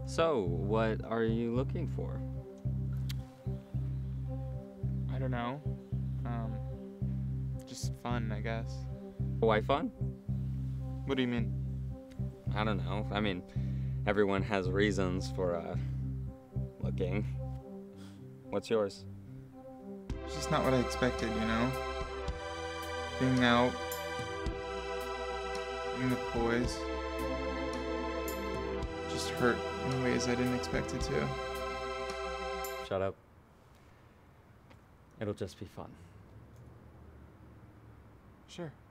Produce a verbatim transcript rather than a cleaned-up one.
So, what are you looking for? I don't know. Um, just fun, I guess. Why fun? What do you mean? I don't know. I mean, everyone has reasons for, uh, looking. What's yours? It's just not what I expected, you know? Being out, being with boys, just hurt in ways I didn't expect it to. Shut up. It'll just be fun. Sure.